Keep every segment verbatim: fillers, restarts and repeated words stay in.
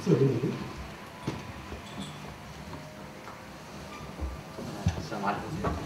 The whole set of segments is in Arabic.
السلام عليكم.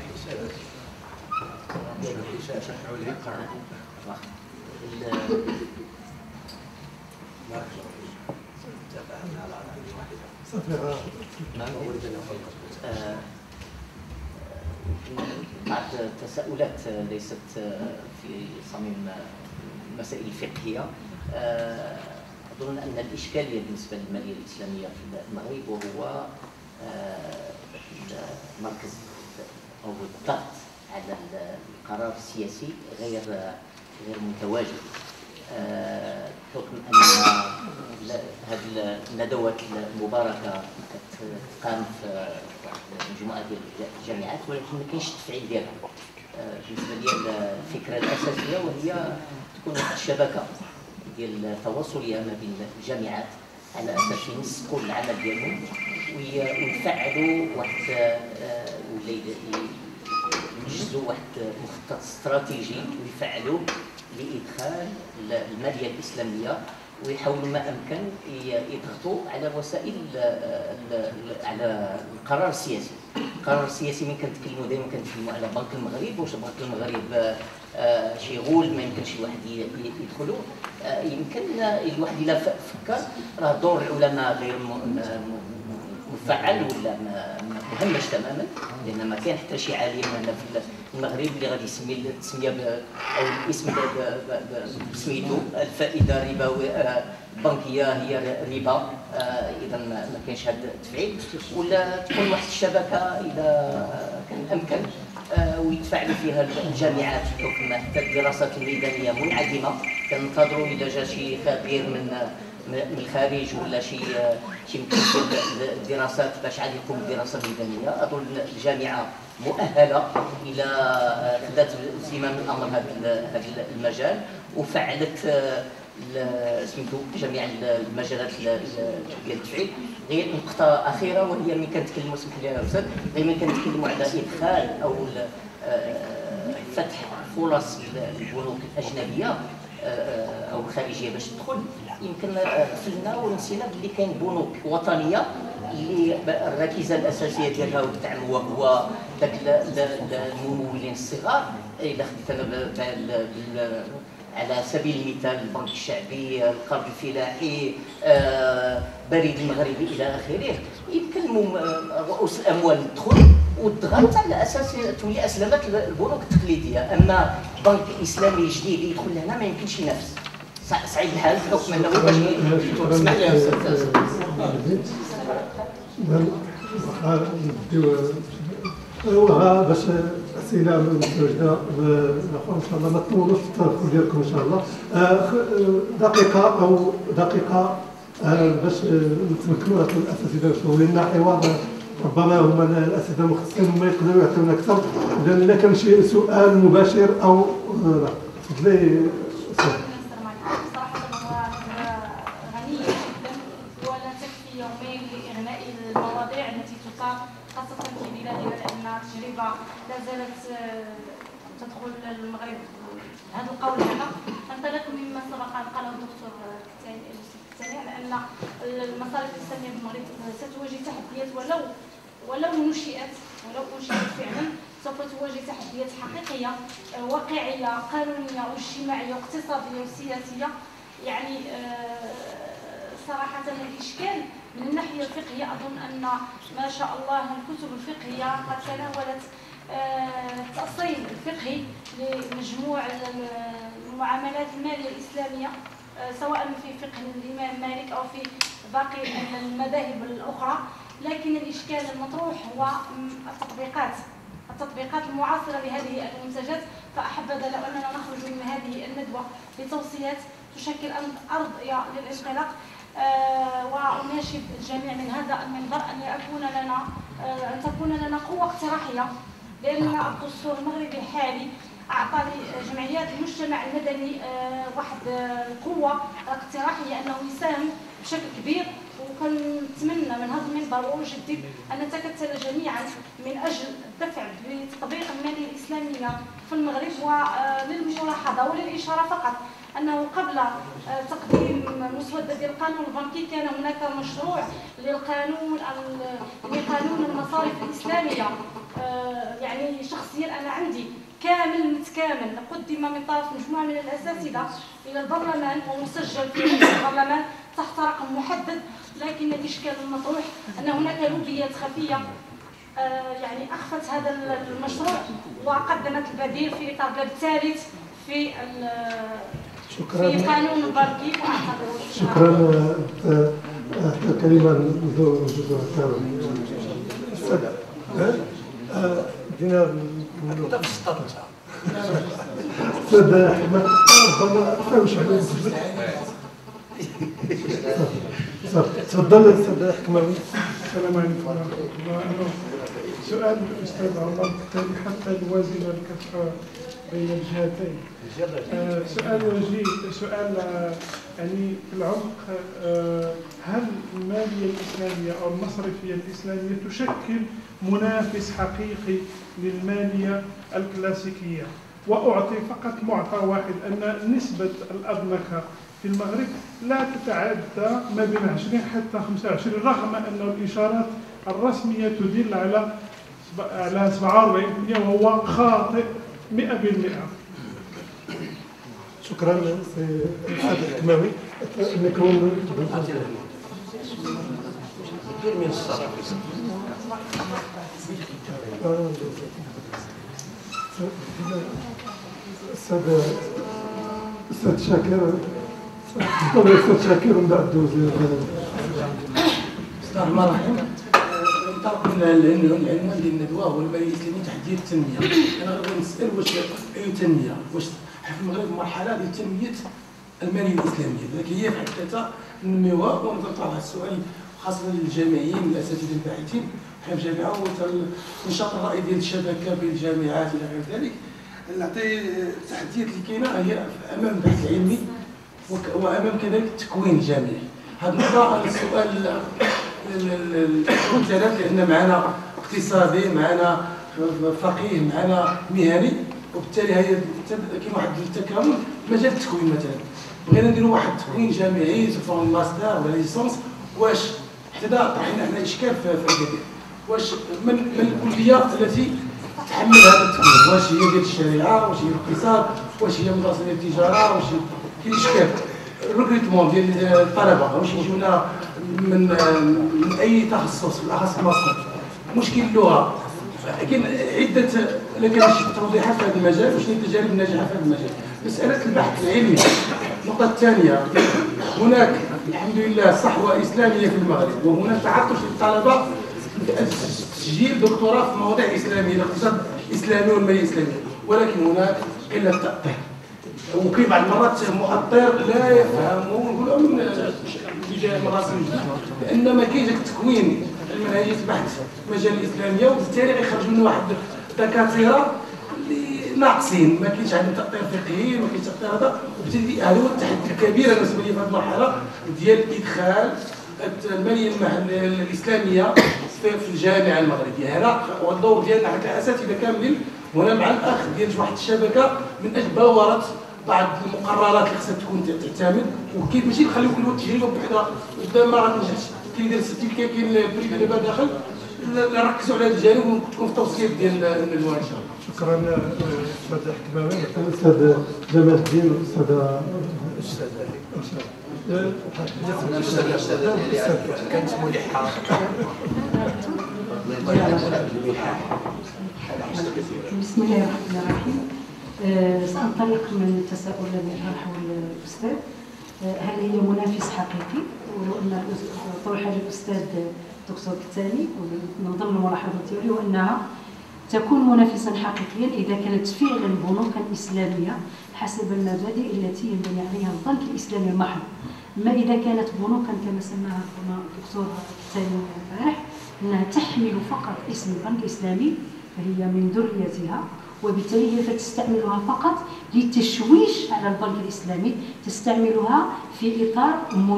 بعض التساؤلات ليست في صميم المسائل الفقهية. أظن أن الإشكالية بالنسبة للمالية الإسلامية في المغرب وهو المركز أو الضغط على القرار السياسي غير غير متواجد، بحكم أن هذه الندوات المباركة كتقام في مجموعة ديال الجامعات، ولكن ما كاينش التفعيل ديالها. بالنسبة لي الفكرة الأساسية وهي تكون واحد الشبكة ديال التواصلية ما بين الجامعات على أساس ينسقوا العمل ديالهم ويفعلوا واحد ولا ينجزوا واحد مخطط استراتيجي ويفعلوه لإدخال المالية الإسلامية، ويحاولوا ما أمكن يضغطوا على وسائل على القرار السياسي. القرار السياسي من كنتكلموا دائما كنتكلموا على بنك المغرب، واش بنك المغرب شي غول ما يمكنش واحد يدخلوا. يمكن الواحد الا فكر راه دور العلماء غير مفعل ولا مهمش تماما، لان ما كاين حتى شي عالم هنا في المغرب اللي غادي يسمي التسميه او الاسم بسميتو الفائده الربويه البنكيه هي ربا. اذا ما كاينش هذا التفعيل، ولا تكون واحد الشبكه اذا كان امكن ويتفاعلوا فيها الجامعات، بحكم حتى الدراسات الميدانيه منعدمه. كننتظروا الى جا شي خبير من من الخارج ولا شي شي مكتب الدراسات باش عاد يقوم بالدراسه الميدانيه. اظن الجامعه مؤهله الى خدات زمام الامر هذا المجال وفعلت سميتو جميع المجالات ديال التفعيل. غير نقطه اخيره وهي ملي كنتكلموا، اسمح لي يا استاذ، غير ملي كنتكلموا على ادخال او فتح فرص للبنوك الاجنبيه او الخارجيه باش تدخل، يمكن غفلنا ونسينا باللي كاين بنوك وطنيه اللي الركيزه الاساسيه ديالها والدعم هو ذاك الممولين الصغار. الا خديت انا على سبيل المثال البنك الشعبي، القرض الفلاحي، بريد المغربي الى اخره، يمكن رؤوس الاموال تدخل وتضغط على اساس تولي اسلمت البنوك التقليديه. اما بنك اسلامي جديد يدخل لهنا ما يمكنش ينافس، صعيب الحال بحكم انه باش اسمح لي يا استاذ. ايوا باش اسئله متواجده ان شاء الله ما تطولوش في التدخل ديالكم ان شاء الله. دقيقه او دقيقه باش نتمكنوا الاساتذه يسولوا لنا حوار، ربما هما الاساتذه المختصين هما يقدروا يعطيونا اكثر. اذا الا كان شي سؤال مباشر او لا تفضلي. السلام عليكم. صراحه غنيه جدا ولا تكفي يومين لاغناء المواضيع التي تثار خاصه في بلادنا، لان التجربه لا زالت تدخل المغرب. هذا القول هذا انطلق مما سبق ان قاله الدكتور الثاني على ان المصالح الاسلاميه في المغرب ستواجه تحديات، ولو ولو نشئت ولو انشئت فعلا سوف تواجه تحديات حقيقيه واقعيه قانونيه واجتماعيه واقتصاديه وسياسيه. يعني صراحه الاشكال من الناحيه الفقهيه اظن ان ما شاء الله الكتب الفقهيه قد تناولت التأصيل الفقهي لمجموع المعاملات الماليه الاسلاميه، سواء في فقه الامام مالك او في باقي المذاهب الاخرى. لكن الاشكال المطروح هو التطبيقات التطبيقات المعاصره لهذه المنتجات. فاحبذ لو اننا نخرج من هذه الندوه بتوصيات تشكل ارض للانطلاق. أه واناشد الجميع من هذا المنبر ان يكون لنا أه ان تكون لنا قوه اقتراحيه، لان الدستور المغربي الحالي اعطى لجمعيات المجتمع المدني أه واحد القوه اقتراحيه انه يساهم بشكل كبير وكنتمنى من هذا المنبر واجدد ان نتكتل جميعا من اجل الدفع بتطبيق الماليه الاسلاميه في المغرب. وللملاحظه وللاشاره فقط انه قبل تقديم مسوده ديال القانون البنكي كان هناك مشروع للقانون لقانون المصارف الاسلاميه، يعني شخصيا انا عندي كامل متكامل قدم من طرف مجموعه من الاساتذه الى البرلمان ومسجل في رئيس البرلمان تحت رقم محدد، لكن الاشكال المطروح ان هناك لوبيات خفيه يعني اخفت هذا المشروع وقدمت البديل في اطار باب ثالث في شكرا في قانون البنكي. واعتبره شكرا. حتى كلمه ندوزو السادة دينا انت في السطر استاذ احمد ربما فاوش عليه تفضل استاذ حكماوي. السلام عليكم ورحمه الله. انا سؤال الاستاذ عمر بالتالي حتى نوازن الكفه بين الجهتين. آه سؤال وجيه سؤال آه يعني في العمق، آه هل الماليه الاسلاميه او المصرفيه الاسلاميه تشكل منافس حقيقي للماليه الكلاسيكيه؟ واعطي فقط معطى واحد، ان نسبه الأضنكة في المغرب لا تتعدى ما بين عشرين حتى خمسة وعشرين، رغم ان الاشارات الرسميه تدل على على سبعة وأربعين بالمئة وهو خاطئ مئة بالمئة. شكرا سي الاستاذ الحكماوي. الميكروفون كثير من الصرف. استاذ استاذ شاكر تفضل استاذ شاكر ومن بعد دوز. بسم الله الرحمن الرحيم. ننطلق من العنوان ديال الندوه هو الماليه الاسلاميه تحديات التنميه. انا غادي نسال واش اي تنميه، واش في المغرب مرحله ديال تنميه الماليه الاسلاميه، لذلك هي في حد ذاتها ننميوها. ونطرح هذا السؤال خاصه للجامعيين والاساتذه الباحثين حنا في الجامعه والنشاط الرائي ديال الشبكه بين الجامعات الى غير ذلك. نعطي التحديات اللي كاينه هي امام البحث العلمي وامام كذلك التكوين الجامعي. هذا النقطه السؤال الثلاث، لان معنا اقتصادي، معنا فقيه، معنا مهني، وبالتالي هي كاين واحد التكامل. مجال التكوين مثلا بغينا نديروا واحد التكوين جامعي سواء ماستر ولا ليسونس، واش حتى طرحنا حنا اشكال في الكثير، واش من من الكليه التي تحمل هذا التكوين؟ واش هي ديال الشريعه، واش هي الاقتصاد، واش هي مدرسه ديال التجاره، واش كاين اشكال الريكروتمون ديال الطلبه، واش يجونا من من اي تخصص بالاخص الماستر، مشكل اللغه. كاين عده لكن توضيحات في هذا المجال، وشنو التجارب الناجحه في هذا المجال. مساله البحث العلمي. النقطه الثانيه، هناك الحمد لله صحوه اسلاميه في المغرب، وهناك تعطش للطلبه تسجيل دكتوراه في مواضيع اسلاميه، الاقتصاد الاسلامي والماليه الاسلاميه، ولكن هناك قله تاطير. وكاين بعض المرات مؤطر لا يفهم، ونقولوا من بجاه مراسم جديده، لان ما كاينش التكوين المنهجيه البحث في المجال الاسلاميه، وبالتالي غيخرج منه واحد الدكاتره اللي ناقصين، ما كاينش عندهم تاطير فقهي، ما كاينش تاطير هذا. وبالتالي هذا هو التحدي الكبير بالنسبه لي في هذه المرحله ديال ادخال الماليه الاسلاميه في الجامعه المغربيه. هنا والدور ديالنا حتى الاساتذه كاملين، وهنا مع الاخ ديال واحد الشبكه من اجل بلوره بعض المقررات اللي خصها تكون تعتمد، وكيف ماشي نخليو كل واحد تجربه بوحدها قدام ما غاتنجحش. كاين ديال السيرتيفيكا، كاين البريفي دابا داخل، نركزوا على هذا الجانب وتكون في التوصيات ديال الندوه ان شاء الله. شكرا استاذ حكماوي. الاستاذ جمال الدين والاستاذ الاستاذ كانت ملحه. بسم الله الرحمن الرحيم. سأنطلق من التساؤل الذي طرحه الأستاذ، هل هي منافس حقيقي؟ ولو أن طرح الأستاذ الدكتور كتاني من ضمن ملاحظته لي وأنها تكون منافسا حقيقيا إذا كانت فعلا بنوكا إسلامية حسب المبادئ التي ينبني عليها البنك الإسلامي المحض. أما إذا كانت بنوكا كما سماها الدكتور كتاني البارح أنها تحمل فقط اسم بنك إسلامي، فهي من ذريتها وبالتالي هي فتستعملها فقط للتشويش على البنك الإسلامي، تستعملها في إطار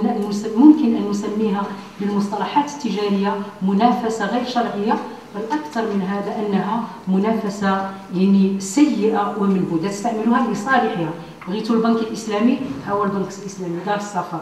ممكن أن نسميها بالمصطلحات التجارية منافسة غير شرعية، بل أكثر من هذا أنها منافسة يعني سيئة ومنبوذة، تستعملها لصالحها. بغيتوا البنك الإسلامي هو البنك الإسلامي دار الصفا.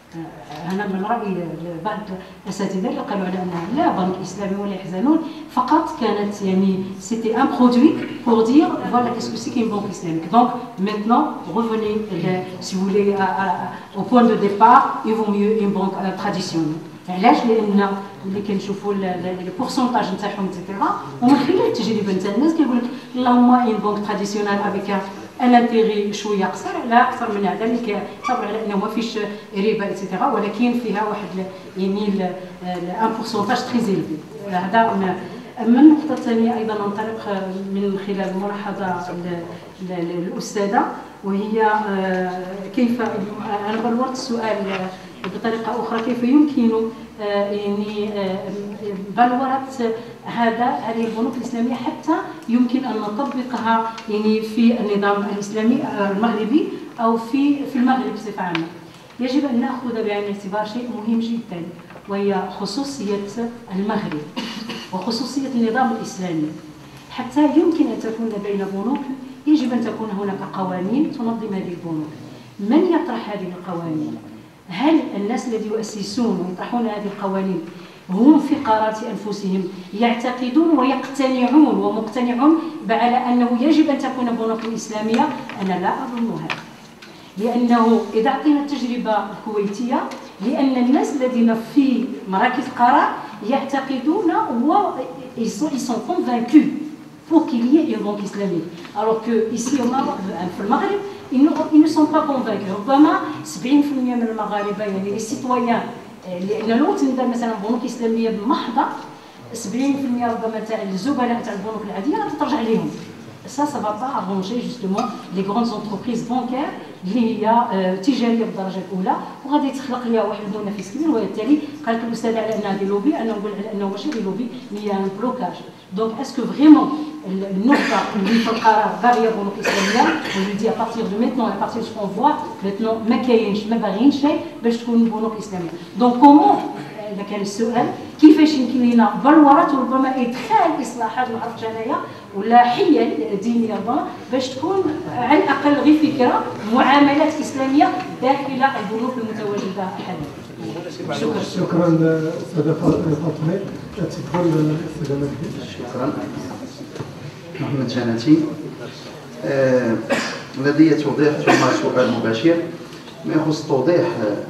أنا من رأيي بعض الأساتذة اللي قالوا على أنها لا بنك إسلامي ولا يحزنون، فقط كانت يعني سيتي ان برودوي pour dire voilà qu'est-ce que c'est qu'une banque islamique. Donc maintenant revenez si vous voulez au point de départ, il vaut mieux une banque traditionnelle. علاش؟ لان ملي كنشوفوا لي بورسونتاج نتاعهم اكسيتيرا، ومن خلال التجربه نتاع الناس كيقول لك اللهم ان بنك تراديسيونال افيك ان انتيغي شويه قصير على اكثر من هذا اللي كيعتبر على انه ما فيش ربا اكسيتيرا، ولكن فيها واحد يعني ان بورسونتاج تري زيلفي. هذا اما النقطه الثانيه ايضا ننطلق من خلال ملاحظه الاستاذه، وهي كيف انا بلورت السؤال بطريقه اخرى، كيف يمكن يعني بلوره هذا هذه البنوك الاسلاميه حتى يمكن ان نطبقها يعني في النظام الاسلامي المغربي او في في المغرب بصفه عامه. يجب ان ناخذ بعين الاعتبار شيء مهم جدا، وهي خصوصيه المغرب وخصوصيه النظام الاسلامي. حتى يمكن ان تكون بين بنوك يجب ان تكون هناك قوانين تنظم هذه البنوك. من يطرح هذه القوانين؟ هل الناس الذين يؤسسون ويطرحون هذه القوانين هم في قرارات انفسهم يعتقدون ويقتنعون ومقتنعون على انه يجب ان تكون بنوك اسلاميه؟ انا لا اظن هذا، لانه اذا اعطينا التجربه الكويتيه، لان الناس الذين في مراكز القرار يعتقدون و ils sont convaincus pour qu'il y ait une banque islamique, alors que ici au Maroc, في المغرب ils ne sont pas convaincus. ربما سبعين بالمئة من المغاربه يعني لي سيتويان، لان لو تنظر مثلا بنوك اسلاميه بمحضه سبعين بالمئة ربما تاع الزبلاء تاع البنوك العاديه غادي ترجع لهم. Ça, ça va pas arranger justement les grandes entreprises bancaires اللي هي تجاريه بالدرجه الاولى، وغادي تخلق لها واحد المنافس كبير. وبالتالي قالت الاستاذه على انها دي لوبي، انا نقول على انه ماشي دي لوبي، هي ان بلوكاج. دونك اسكو فريمون النقطه اللي في القرار باغيه بنوك اسلاميه، ولي دي ابارتيغ دو ميتنون ابارتيغ دو سكون فوا ميتنون ما كاينش ما باغيينش شيء باش تكون بنوك اسلاميه. دونك كومون اذا كان السؤال كيفاش يمكن لنا بلورات وربما ادخال اصلاحات ما عرفتش انايا ولا حيل دينيه ربما باش تكون على الاقل غير فكره معاملات اسلاميه داخل البنوك المتواجده حاليا. شكرا شكرا استاذه فاطمه. تدخل استاذه مجدي. شكرا. محمد جناتي. آه لدي توضيح ثم سؤال مباشر. ما يخص التوضيح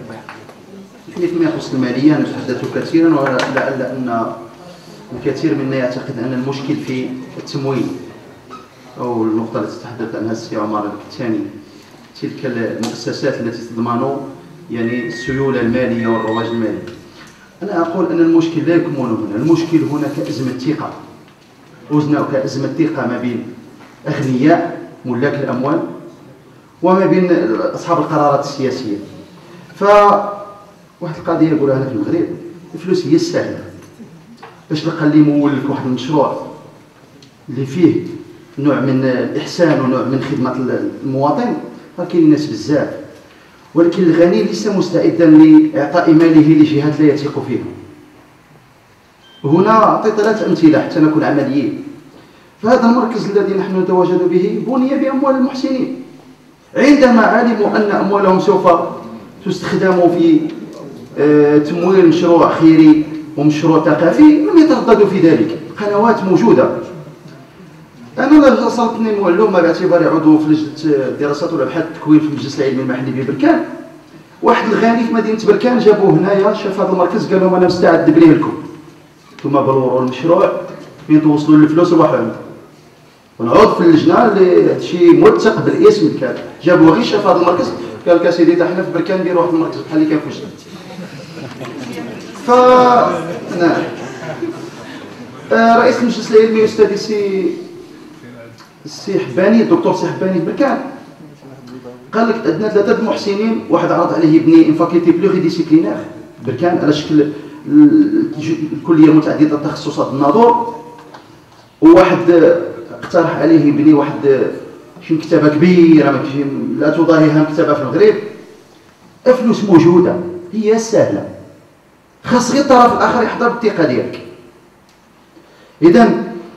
فيما يخص الماليه نتحدث كثيرا، ولعل ان الكثير منا يعتقد ان المشكل في التمويل، او النقطه التي تحدث عنها السي عمر الثاني، تلك المؤسسات التي تضمن يعني السيوله الماليه والرواج المالي. انا اقول ان المشكل لا يكمن هنا، المشكل هنا كازمه ثقه، وزنه كازمه ثقه ما بين اغنياء ملاك الاموال وما بين اصحاب القرارات السياسيه. ف واحد القضيه نقولها هنا في المغرب، الفلوس هي السهله. باش تلقى اللي مول لك واحد المشروع اللي فيه نوع من الاحسان ونوع من خدمه المواطن، راه كاين ناس بزاف، ولكن الغني ليس مستعدا لاعطاء ماله لجهات لا يثق فيها. هنا اعطي ثلاث امثله حتى نكون عمليين. فهذا المركز الذي نحن نتواجد به بني باموال المحسنين، عندما علموا ان اموالهم سوف تستخدم في تمويل مشروع خيري ومشروع ثقافي لم يترددوا في ذلك. قنوات موجوده. انا وصلتني معلومه باعتباري عضو في لجنه الدراسات والابحاث التكوين في المجلس العلمي المحلي ببركان، واحد الغني في مدينه بركان جابوه هنايا شاف هذا المركز قال لهم انا مستعد نبنيه لكم، ثم بلوروا المشروع فين توصلوا الفلوس وراحوا عنده. ونعود في اللجنه اللي هادشي موثق بالاسم، كان جابوه غير شاف هذا المركز قال لك اسيدي حنا في بركان نديروا واحد المركز بحال اللي كان في وجدنا. ف نعم رئيس المجلس العلمي استاذ السي السي حباني، الدكتور سي حباني بركان، قال لك عندنا ثلاثه محسنين، واحد عرض عليه يبني ان فاكولتي بلوغي ديسيبلينير بركان على شكل الكليه المتعدده التخصصات الناظور، وواحد اقترح عليه يبني واحد شي مكتبه كبيره ماشي لا تضاهيها مكتبه في المغرب. الفلوس موجوده هي سهله، خاص غير الطرف الاخر يحضر بالثقه ديالك. اذا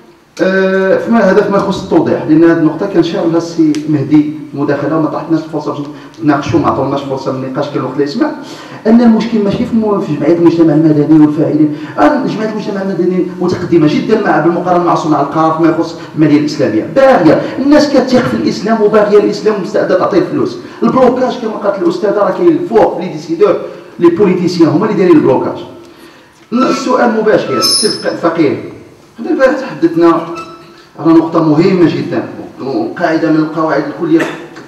آه فيما هذا فيما يخص التوضيح، لان هذه النقطه كنشار لها السي مهدي مداخله وما طرحناش الفرصه باش نناقشوا، ما عطوناش فرصه للنقاش كان الوقت لا يسمع. ان المشكل ماشي في جمعيه المجتمع المدني والفاعلين، آه جمعيه المجتمع المدني متقدمه جدا مع بالمقارنه مع صناع القرار فيما يخص الماليه الاسلاميه، باغيه الناس كتثق في الاسلام وباغيه الاسلام ومستعده تعطيه الفلوس. البلوكاج كما قالت الاستاذه راه كاين الفوق لي ديسيدور لي بوليتيسيان هما اللي دايرين البلوكاج. السؤال مباشر السي الفقيه، حنا البارح تحدثنا على نقطه مهمه جدا وقاعده من القواعد الكليه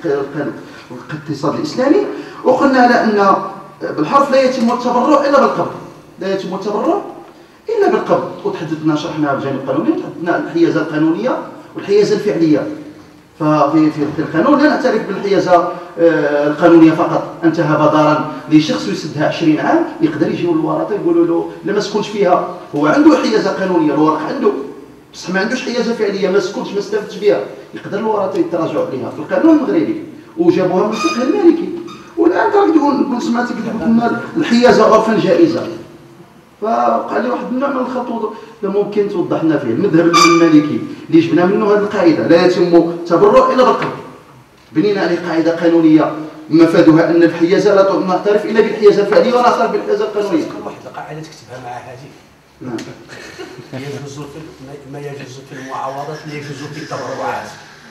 الاقتصاد الاسلامي، وقلنا على ان بالحرف لا يتم التبرع الا بالقبض، لا يتم التبرع الا بالقبض. وتحدثنا شرحنا الجانب القانوني وتحدثنا الحيازه القانونيه والحيازه الفعليه. ففي في القانون لا نعترف بالحيازه القانونيه فقط، انت هب دارا لشخص يسدها عشرين عام يقدر يجيو الورثه يقولوا له لا ما سكنش فيها، هو عنده حيازه قانونيه الورق عنده بصح ما عندوش حيازه فعليه، ما سكنش ما استفدش بها، يقدر الورثه يتراجعوا عليها في القانون المغربي وجابوها من الفقه المالكي. والان تقول سمعتك تقول الحيازه عرفا جائزه، فقال لي واحد النوع من الخطوط ممكن توضح لنا فيه. المذهب المالكي اللي جبنا منه هذه القاعده لا يتم التبرع الا بالقبض، بنينا عليه قاعده قانونيه مفادها ان الحيازه لا نعترف الا بالحيازه الفعليه ولا نعترف بالحيازه القانونيه. واحد القاعده تكتبها مع هذه. نعم. يجوز في ما يجوز في المعاوضات لا يجوز في التبرعات.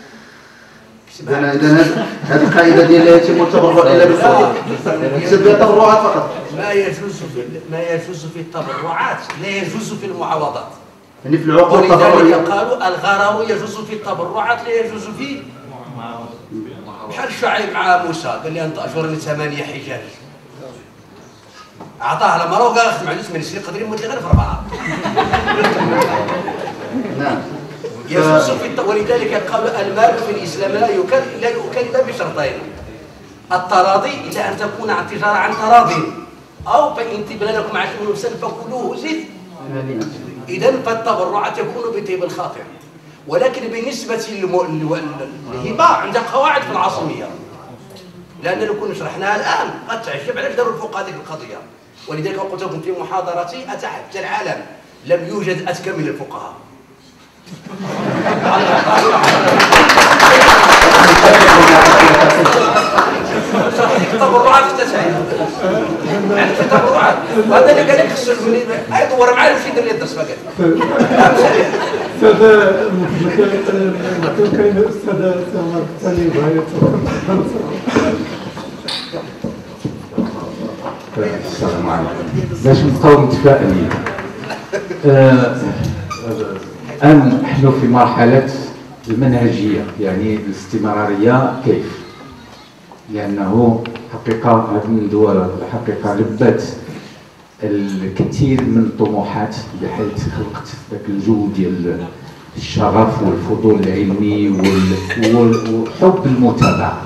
اذا اذا هذه القاعده ديال لا يتم التبرع الا بالقبض تكتب بها التبرعات فقط. ما يجوز في ما يجوز في التبرعات لا يجوز في المعاوضات. يعني في العقود التبرعيه قالوا الغرر يجوز في التبرعات لا يجوز في بحال الشعيب مع موسى قال لي انت اجرني ثمانيه حجاج، عطاه المراه وقال اخذ معلوش من السيق قدر يموت لي غير في اربعه. نعم. يجوز في الت... ولذلك قالوا المال في الاسلام لا يكل لا يؤكل الا بشرطين: التراضي الى ان تكون عن تجاره عن تراض، او فان تبن لكم عشر نفسا فكلوه زيد. اذا فالتبرع تكون بطيب الخاطر، ولكن بالنسبه للهبه عندها قواعد في العصميه، لان لو كنا شرحناها الان قد تعجب علاش داروا الفقهاء هذه القضيه. ولذلك قلت لكم في محاضرتي اتحدى العالم لم يوجد اذكى من الفقهاء. تبرعات التسعير يعني تبرعات، وهذا اللي قال لك خصو يدور معايا باش يدير لي الدرس فقط. استاذ كاين الاستاذ سامر الثاني بغا السلام عليكم. باش نبقاو متفائلين، الآن نحن في مرحلة المنهجية، يعني الاستمرارية كيف؟ لأنه حقيقة هذه الدول الحقيقة لبت الكثير من الطموحات بحيث خلقت ذاك الجو ديال الشغف والفضول العلمي وحب المتابعة.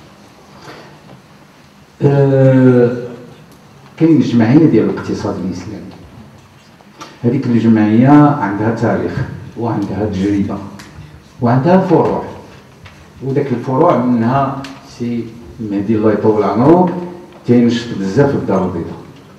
أه كاين جمعية ديال الاقتصاد الإسلامي، هذيك الجمعية عندها تاريخ وعندها تجربة وعندها فروع، وذاك الفروع منها سي مهدي الله يطول عمره تينشط بزاف في الدار البيضاء.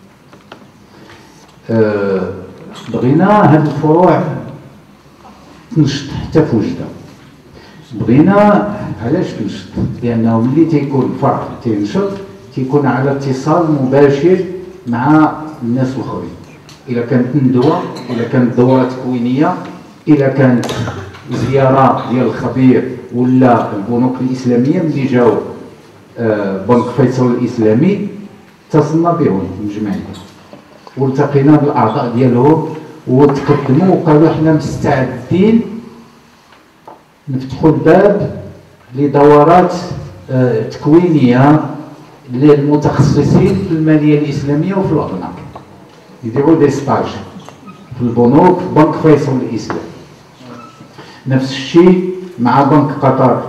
أه بغينا هاد الفروع تنشط حتى في وجدة. بغينا علاش تنشط؟ لأنه ملي تيكون فرع تينشط تيكون على اتصال مباشر مع الناس الآخرين. إذا كانت ندوة، إذا كانت دورة تكوينية، إذا كانت زيارة ديال الخبير ولا البنوك الإسلامية ملي جاو آه بنك فيصل الإسلامي اتصلنا بهم من الجمعية والتقينا بالأعضاء ديالهم وتقدموا وقالوا حنا مستعدين نفتحوا الباب لدورات آه تكوينية للمتخصصين في المالية الإسلامية وفي الأبناك، يديروا دي ستاج في البنوك في بنك فيصل الإسلامي. نفس الشيء مع بنك قطر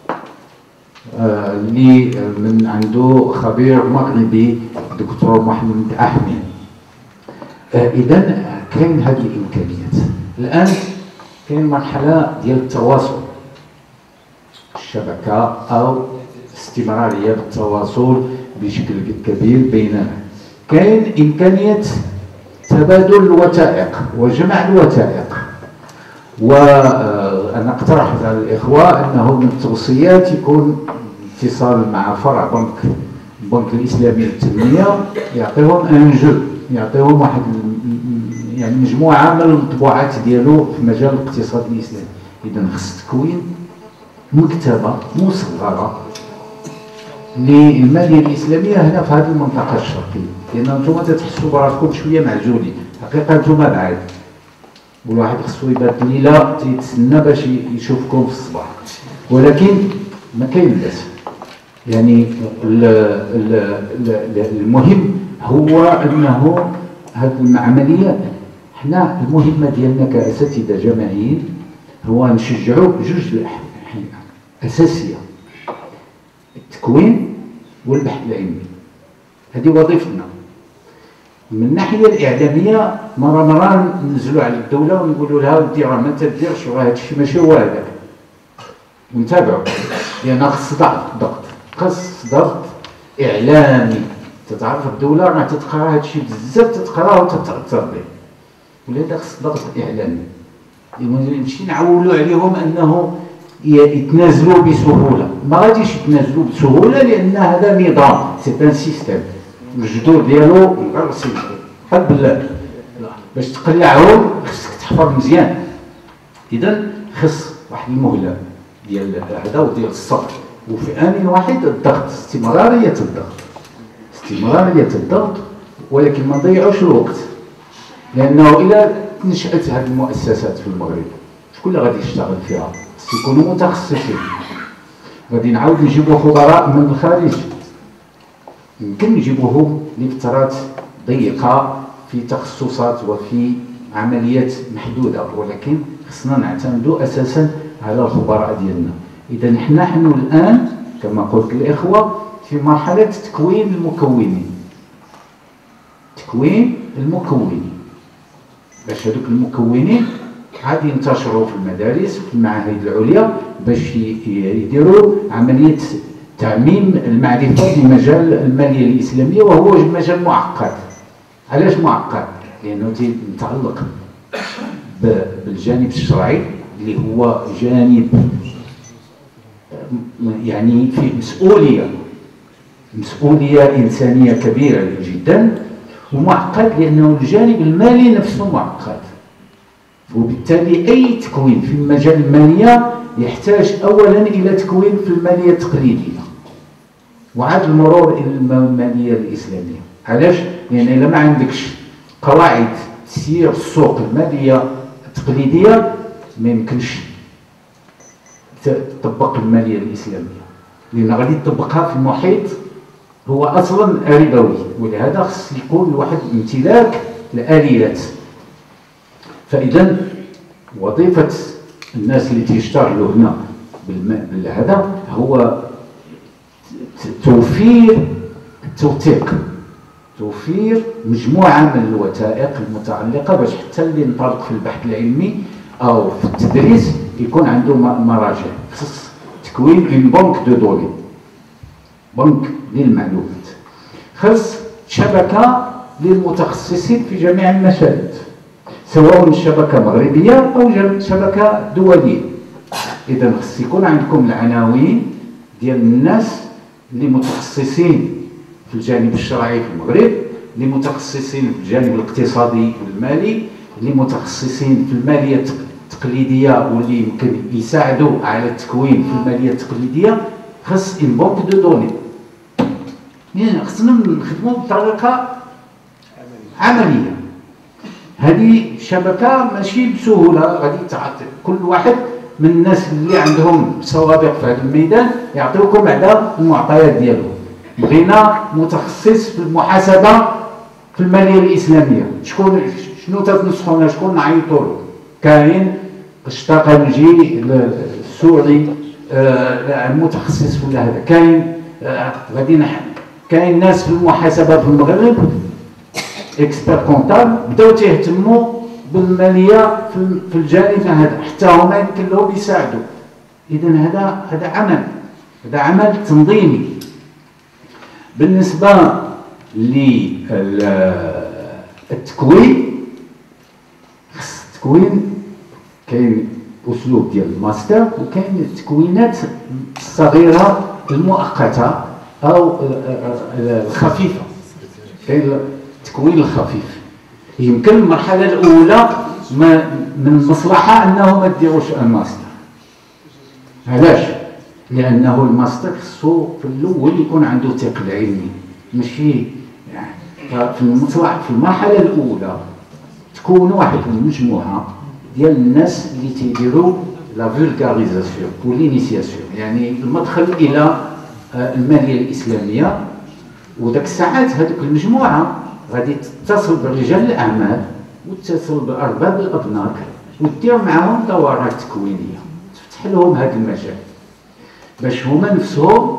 اللي آه من عنده خبير مغربي دكتور محمد أحمد. آه إذا كاين هذه الإمكانيات. الآن كاين مرحله ديال التواصل، الشبكه او استمراريه بالتواصل بشكل كبير بيننا. كاين امكانيه تبادل الوثائق وجمع الوثائق، وانا اقترحت على الاخوه انه من التوصيات يكون اتصال مع فرع بنك البنك الاسلامي للتنميه، يعطيهم ان جو، يعطيهم واحد يعني مجموعه من المطبوعات ديالو في مجال الاقتصاد الاسلامي. اذا خص تكوين مكتبه مصغره للماليه الاسلاميه هنا في هذه المنطقه الشرقيه، لان انتم تتحسوا براسكم شويه معزولين، حقيقه انتم بعاد، والواحد خصو يبات الليله تيتسنى باش يشوفكم في الصباح، ولكن ما كاين باس. يعني المهم هو انه هذه العمليات حنا المهمه ديالنا كاساتذه جامعيين هو نشجعوا جوج الحاجات اساسيه: التكوين والبحث العلمي. هذه وظيفتنا. من الناحيه الاعلاميه مره مره ننزلوا على الدوله ونقولوا لها ودي راه ما تديرش راه هذا الشيء ماشي هو هذاك، ونتابعوا، لان خص ضغط، خص ضغط اعلامي. تتعرف الدوله راه تتقرا هذا الشيء بزاف، تتقراه وتتاثر به، ولهذا خص ضغط اعلامي. نمشي نعولوا عليهم انه يتنازلوا بسهوله، ما غاديش يتنازلوا بسهوله لان هذا نظام، سي ان سيستيم، الجذور ديالو مغرسين بحال بالله، باش تقلعهم خصك تحفظ مزيان. اذا خص واحد المهله ديال هذا وديال الصبر، وفي ان واحد الضغط، استمراريه الضغط، استمراريه الضغط، ولكن ما نضيعوش الوقت، لانه الى نشات هذه المؤسسات في المغرب شكون اللي غادي يشتغل فيها؟ يكونوا متخصصين. غادي نعاود نجيبوا خبراء من الخارج، يمكن نجيبوهم لفترات ضيقه في تخصصات وفي عمليات محدوده، ولكن خصنا نعتمدوا اساسا على الخبراء ديالنا. اذا نحن نحن الان كما قلت الاخوه في مرحله تكوين المكونين، تكوين المكونين باش هذوك المكونين عاد ينتشروا في المدارس وفي المعاهد العليا باش يديروا عمليه تعميم المعرفه في مجال الماليه الاسلاميه، وهو مجال معقد. علاش معقد؟ لانه متعلق بالجانب الشرعي اللي هو جانب يعني في مسؤوليه مسؤوليه انسانيه كبيره جدا، ومعقد لانه الجانب المالي نفسه معقد. وبالتالي اي تكوين في المجال الماليه يحتاج اولا الى تكوين في الماليه التقليديه، وعاد المرور الى الماليه الاسلاميه. علاش؟ لان الا ما عندكش قواعد تسيير السوق الماليه التقليديه ما يمكنش تطبق الماليه الاسلاميه، لان غادي تطبقها في المحيط هو اصلا ربوي، ولهذا خص يكون واحد امتلاك الاليات. فاذا وظيفه الناس اللي تيشتغلوا هنا بالهذا هو توفير التوثيق، توفير مجموعه من الوثائق المتعلقه باش حتى اللي ينطلق في البحث العلمي او في التدريس يكون عنده مراجع. خص تكوين اون بنك دو دوني، بنك للمعلومات. خص شبكه للمتخصصين في جميع المجالات، سواء شبكه مغربيه او شبكه دوليه. اذا خص يكون عندكم العناوين ديال الناس اللي متخصصين في الجانب الشرعي في المغرب، اللي متخصصين في الجانب الاقتصادي والمالي، اللي متخصصين في الماليه التقليديه واللي يمكن يساعدوا على التكوين في الماليه التقليديه. خص ان بونك دو دوني، يعني خصنا نخدموا بطريقه عمليه. هذه شبكه ماشي بسهوله غادي تعطي كل واحد من الناس اللي عندهم سوابق في هذا الميدان يعطيوكم على المعطيات ديالهم. بغينا متخصص في المحاسبه في الماليه الاسلاميه، شكون شنو تتنصحونا؟ شكون نعيطوا له؟ كاين الشطاقنجي السوري آه المتخصص في هذا، كاين آه غادي كاين ناس في المحاسبه في المغرب اكسبير كونتابل بداو تيهتموا بالماليه في الجانب هذا، حتى هما يمكن لهم يساعدوا. اذا هذا هذا عمل هذا عمل تنظيمي. بالنسبه للتكوين، خص التكوين كاين اسلوب ديال الماستر وكاين التكوينات الصغيره المؤقته او الخفيفه. كاين التكوين الخفيف، يمكن المرحله الاولى ما من المصلحه انه ما ديروش الماستر. علاش؟ لانه الماستر خصو في الاول يكون عنده ثقل علمي، ماشي يعني في المصلحه في المرحله الاولى تكون واحد المجموعه ديال الناس اللي تيديروا لا فولغاريزاسيون والانيسياسيون، يعني المدخل الى الماليه الاسلاميه. وداك الساعات هذوك المجموعه غادي تتصل برجال الاعمال وتتصل بارباب الابناك ودير معاهم دورات تكوينيه تفتح لهم هذا المجال باش هما نفسهم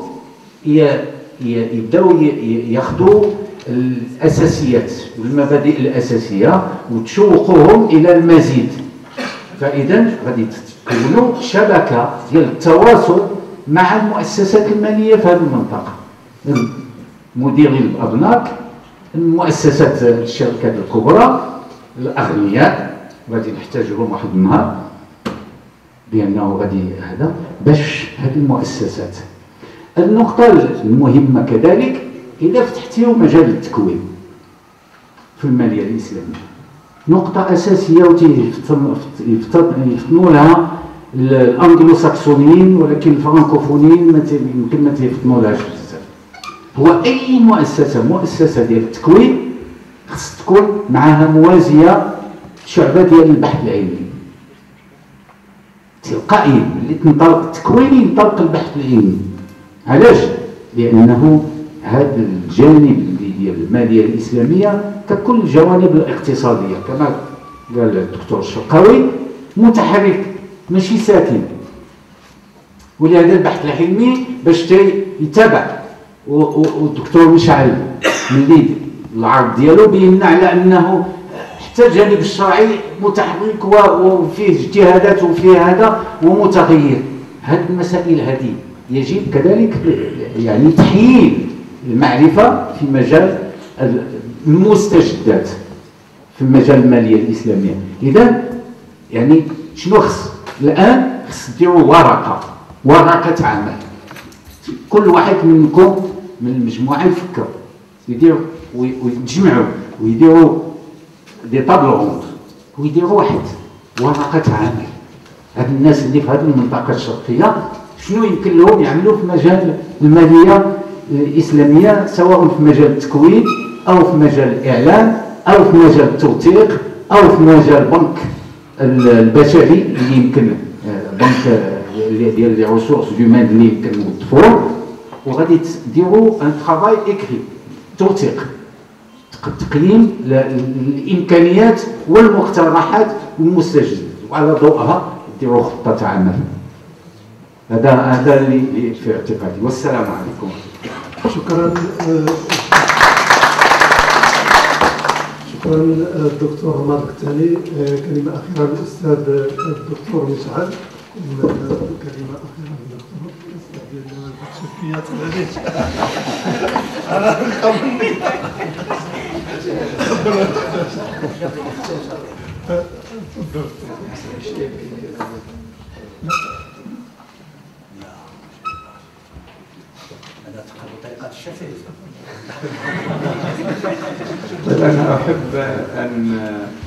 يبداو ياخذوا الاساسيات والمبادئ الاساسيه وتشوقوهم الى المزيد. فاذا غادي تكونوا شبكه ديال التواصل مع المؤسسات الماليه في هذه المنطقه، مديري الابناك، المؤسسات الشركات الكبرى، الاغنياء غادي نحتاج لهم واحد النهار بانه غادي هذا باش هذه المؤسسات. النقطه المهمه كذلك اذا فتحتيو مجال التكوين في الماليه الاسلاميه، نقطه اساسيه ويفطنوا لها الانجلو ساكسونيين ولكن الفرنكوفونيين يمكن ما تيفطنوا لهاش بزاف. هو اي مؤسسه مؤسسه ديال التكوين خص تكون معها موازيه شعبه ديال البحث العلمي تلقائيا. اللي تنطلق التكوين ينطلق البحث العلمي. علاش؟ لانه هذا الجانب ديال الماليه الاسلاميه ككل الجوانب الاقتصاديه كما قال الدكتور الشرقاوي متحرك ماشي ساكن، ولهذا البحث العلمي باش يتابع. والدكتور مشعل ملي العرض ديالو بينا على انه حتى الجانب الشرعي متحرك وفيه اجتهادات وفيه هذا ومتغير. هذه المسائل هذه يجب كذلك يعني تحييل المعرفه في مجال المستجدات في مجال الماليه الاسلاميه. اذا يعني شنو خص الان؟ خص ديروا ورقه ورقه عمل، كل واحد منكم من المجموعه يفكر يدير ويتجمعوا ويديروا دي طابلو روند ويديروا واحد ورقه عمل. هاد الناس اللي في هذه المنطقه الشرقيه شنو يمكن لهم يعملوا في مجال الماليه الاسلاميه، سواء في مجال التكوين او في مجال الاعلام او في مجال التوثيق او في مجال البنك البشري اللي يمكن بنك ديال لي ريسورس هيومان اللي يمكن نوظفوه. وغادي تديروا ان ترافاي اكري توثيق تقييم الامكانيات والمقترحات والمستجدات وعلى ضوءها ديروا خطه عمل. هذا هذا اللي في اعتقادي. والسلام عليكم. شكرا شكرا الدكتور مالك الثاني. كلمه اخيره للاستاذ الدكتور مشعل. كلمه اخيره للدكتور الاستاذ ديال الشفيات هذه. انا خمني أنا أحب أن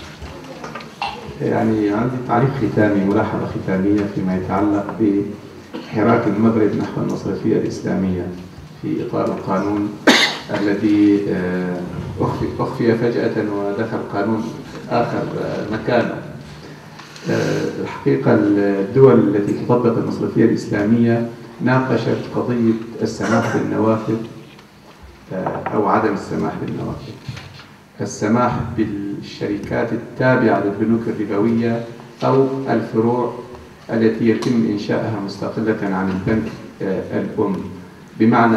يعني عندي تعليق ختامي، ملاحظة ختامية فيما يتعلق بحراك المغرب نحو المصرفية الإسلامية في إطار القانون الذي أخفي, أخفي فجأة ودخل قانون آخر مكانه. الحقيقة الدول التي تطبق المصرفية الإسلامية ناقشت قضية السماح بالنوافذ أو عدم السماح بالنوافذ، السماح بالشركات التابعة للبنوك الربوية أو الفروع التي يتم إنشائها مستقلة عن البنك الأم. بمعنى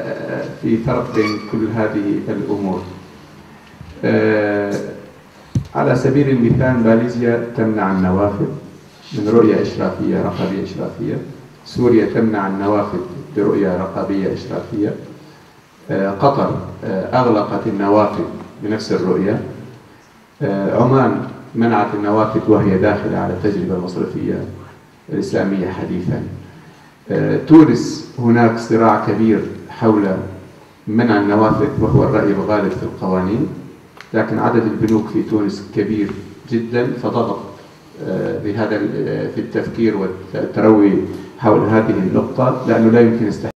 في فرق بين كل هذه الأمور. على سبيل المثال ماليزيا تمنع النوافذ من رؤية إشرافية رقابية إشرافية، سوريا تمنع النوافذ برؤية رقابية إشرافية، قطر أغلقت النوافذ بنفس الرؤية، عمان منعت النوافذ وهي داخلة على التجربة المصرفية الإسلامية حديثا. تونس هناك صراع كبير حول منع النوافذ وهو الرأي الغالب في القوانين، لكن عدد البنوك في تونس كبير جدا فضغط بهذا في التفكير والتروي حول هذه النقطة، لأنه لا يمكن